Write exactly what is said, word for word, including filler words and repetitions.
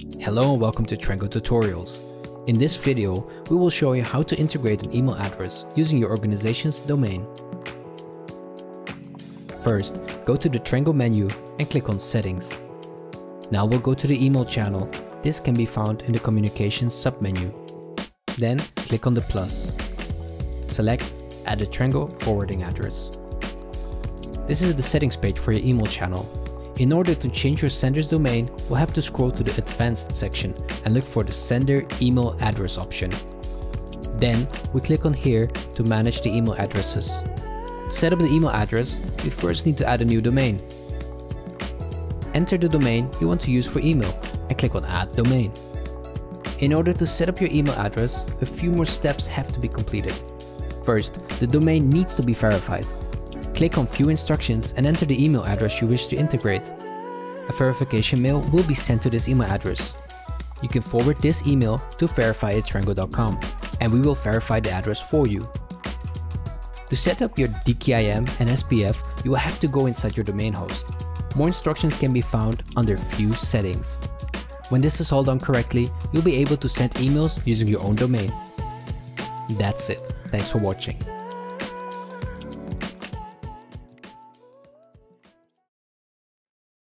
Hello and welcome to Trengo Tutorials. In this video, we will show you how to integrate an email address using your organization's domain. First, go to the Trengo menu and click on Settings. Now we'll go to the email channel. This can be found in the Communications submenu. Then click on the plus. Select Add a Trengo forwarding address. This is the settings page for your email channel. In order to change your sender's domain, we'll have to scroll to the Advanced section and look for the Sender Email Address option. Then, we click on here to manage the email addresses. To set up the email address, we first need to add a new domain. Enter the domain you want to use for email and click on Add Domain. In order to set up your email address, a few more steps have to be completed. First, the domain needs to be verified. Click on View Instructions and enter the email address you wish to integrate. A verification mail will be sent to this email address. You can forward this email to verify at trengo dot com and we will verify the address for you. To set up your D K I M and S P F, you will have to go inside your domain host. More instructions can be found under View Settings. When this is all done correctly, you'll be able to send emails using your own domain. That's it. Thanks for watching.